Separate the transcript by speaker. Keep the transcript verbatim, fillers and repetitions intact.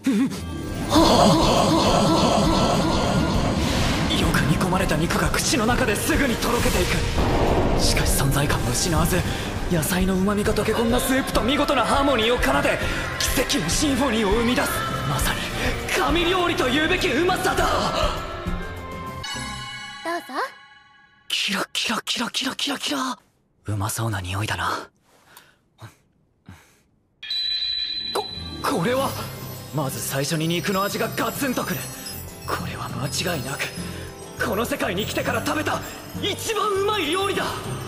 Speaker 1: よく煮込まれた肉が口の中ですぐにとろけていく。しかし存在感を失わず、野菜の旨味が溶け込んだスープと見事なハーモニーを奏で、奇跡のシンフォニーを生み出す。まさに神料理というべきうまさだ。
Speaker 2: どうぞ。
Speaker 1: キラキラキラキラキラキラ。うまそうな匂いだな。ここれはまず最初に肉の味がガツンとくる。これは間違いなくこの世界に来てから食べた一番うまい料理だ。